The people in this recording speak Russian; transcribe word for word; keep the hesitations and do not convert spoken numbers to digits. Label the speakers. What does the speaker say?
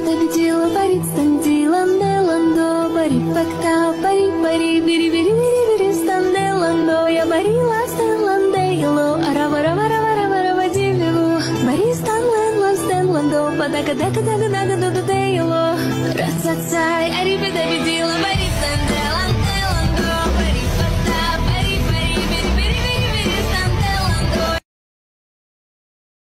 Speaker 1: победила, парит, стандила, неландо, пари, факта, пари, пари, бири, бири, бири, бири, станделандо, я барила, стенландело, арава, рава, рава, рава, рава, дивилу, бари, станлен, стенландо, падака, дака, дака, дака, додо, дейло, рацацай, ари, победила, парит, стандела.